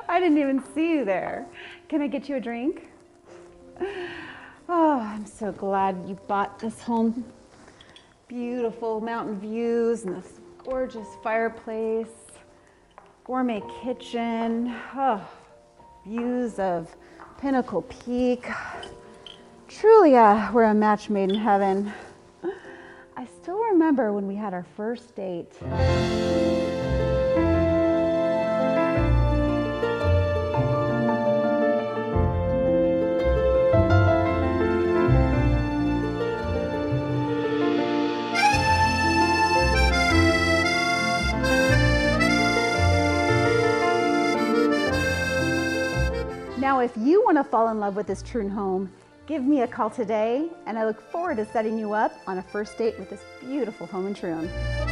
I didn't even see you there. Can I get you a drink? Oh, I'm so glad you bought this home. Beautiful mountain views and this gorgeous fireplace, gourmet kitchen, oh, views of Pinnacle Peak. Truly, we're a match made in heaven. I still remember when we had our first date. Now, if you want to fall in love with this Troon home, give me a call today, and I look forward to setting you up on a first date with this beautiful home in Troon.